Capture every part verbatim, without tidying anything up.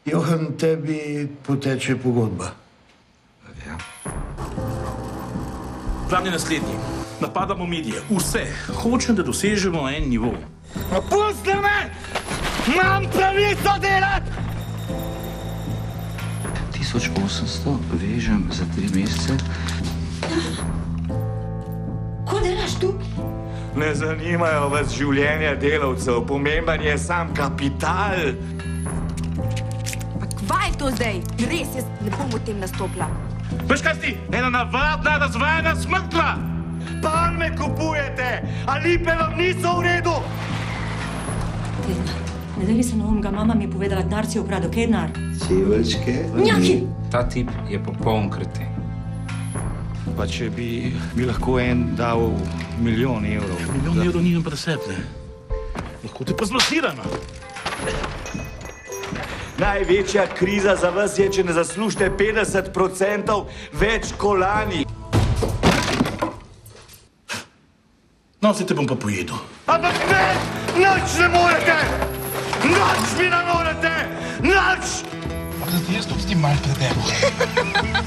Johan, tebi poteče pogodba. Ja. Plan je naslednji. Napadamo medije. Vse. Hočem, da dosežemo en nivo. Pusti me! Imam pravico delati! tisoč osemsto vežem za tri mesece. Ko delaš tu? Ne zanimajo vas življenja delavcev, pomemben je sam kapital. Pa kva je to zdaj? Res, jaz ne bom v tem nastopila. Veš kaj si? Ena navadna, razvajena smrtla! Palme kupujete, a lipe vam niso v redu! Kednar, ne deli se na umga, mama mi je povedala, da si ukradel Kednar. Civelčke? Njaki! Ta tip je popoln kreten. Pa če bi mi lahko en dal milijon evrov. Milijon evrov nimam pri sebi. Lahko te pa zlosiramo. Največja kriza za vas je, če ne zaslužite petdeset procentov več kolani. No, se te bom pa pojedel. Ampak ne! Nič ne morete! Nič mi ne morete! Nič! Da ti jaz obstim malo pred tebo.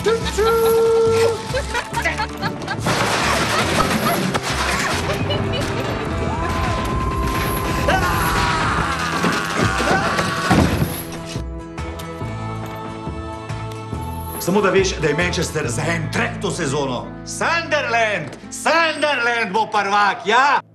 Samo da veš, da je Manchester za en trek to sezono. Sunderland! Sunderland bo prvak, ja!